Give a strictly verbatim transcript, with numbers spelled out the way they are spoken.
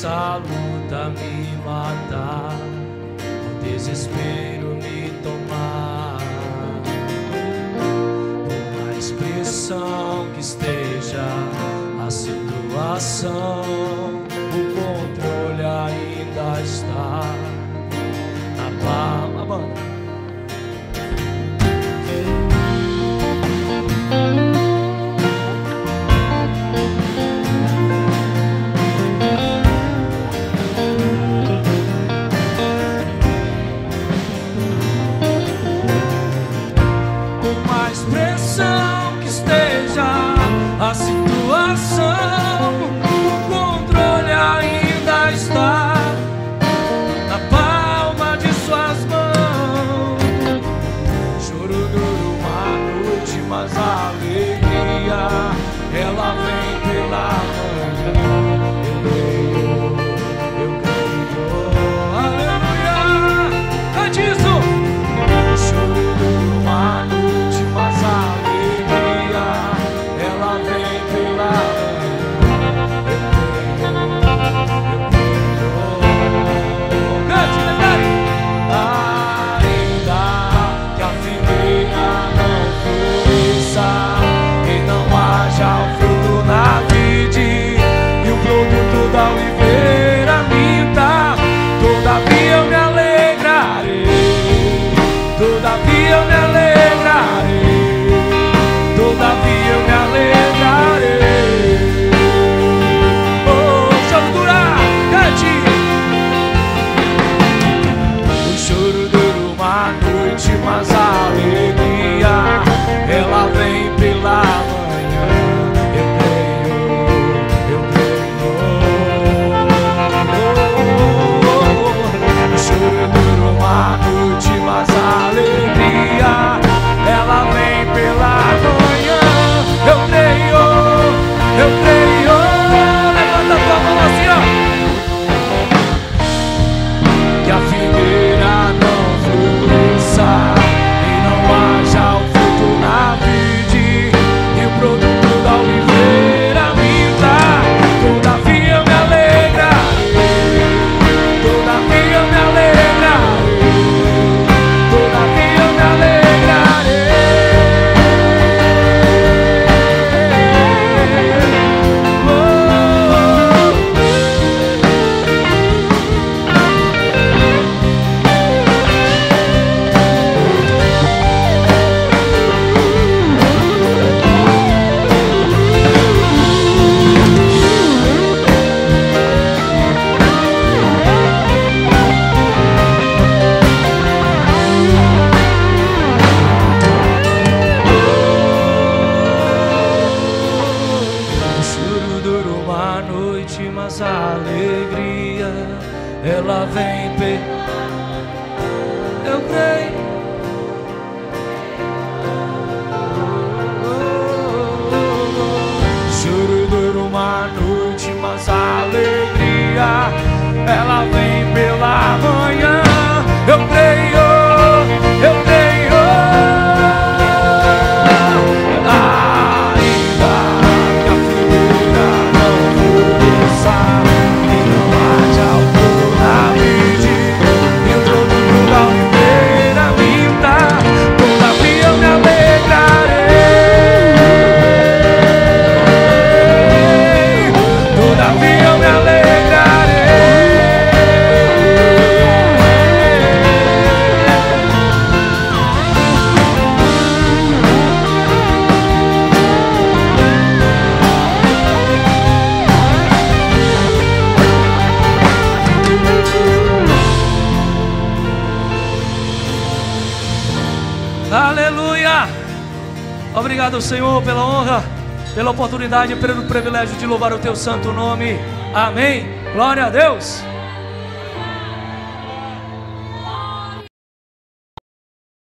essa luta me matar, o desespero me tomar. Por mais pressão que esteja a situação, o controle ainda está na palma, mano. A situação, o controle ainda está na palma de suas mãos. Choro duro uma noite, mas a alegria ela vem pela manhã. Eu creio, eu creio, aleluia. Cante isso. Choro duro uma noite, mas a alegria ela vem. Da oliveira minta, todavia eu me alegrarei, todavia eu me alegrarei, todavia eu me alegrarei. Oh, choro dura, cante. O choro dura uma noite, mas a alegria ela vem pela manhã. Uma noite, mas a alegria ela vem pela manhã. Eu creio, eu creio. Levanta a tua mão assim, ó. Que a figueira não floresça e não haja o fruto na vide, e o produto da oliveira minta. Todavia eu me alegrarei, todavia eu me alegrarei, todavia eu me alegrarei. Mas a alegria ela vem pe... Eu creio. Choro dura uma noite, mas a alegria ela vem pela manhã. Eu creio, eu creio. Aleluia! Obrigado, Senhor, pela honra, pela oportunidade e pelo privilégio de louvar o teu santo nome. Amém. Glória a Deus.